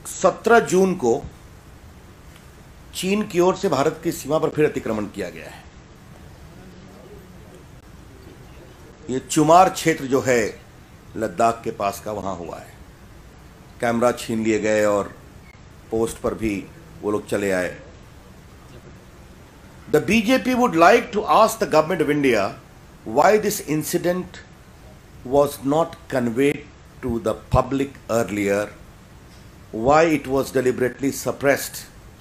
17 जून को चीन की ओर से भारत की सीमा पर फिर अतिक्रमण किया गया है। ये चुमार क्षेत्र जो है लद्दाख के पास का, वहां हुआ है। कैमरा छीन लिए गए और पोस्ट पर भी वो लोग चले आए। The BJP would like to ask the government of India why this incident was not conveyed to the public earlier, why it was deliberately suppressed।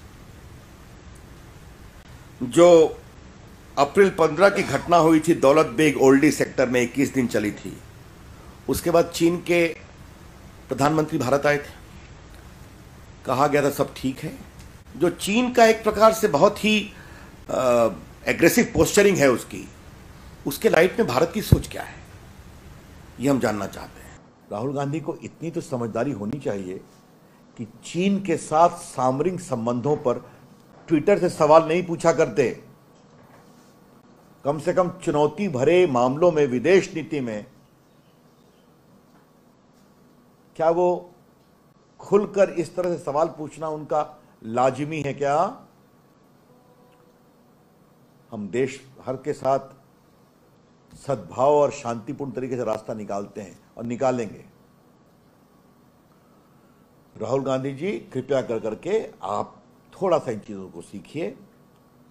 जो अप्रैल 15 की घटना हुई थी दौलत बेग ओल्डी सेक्टर में, 21 दिन चली थी। उसके बाद चीन के प्रधानमंत्री भारत आए थे, कहा गया था सब ठीक है। जो चीन का एक प्रकार से बहुत ही एग्रेसिव पोस्चरिंग है उसके लाइट में भारत की सोच क्या है, ये हम जानना चाहते हैं। राहुल गांधी को इतनी तो समझदारी होनी चाहिए कि चीन के साथ सामरिक संबंधों पर ट्विटर से सवाल नहीं पूछा करते। कम से कम चुनौती भरे मामलों में, विदेश नीति में क्या वो खुलकर इस तरह से सवाल पूछना उनका लाजिमी है क्या? हम देश भर के साथ सद्भाव और शांतिपूर्ण तरीके से रास्ता निकालते हैं और निकालेंगे। राहुल गांधी जी, कृपया कर करके आप थोड़ा सा इन चीजों को सीखिए।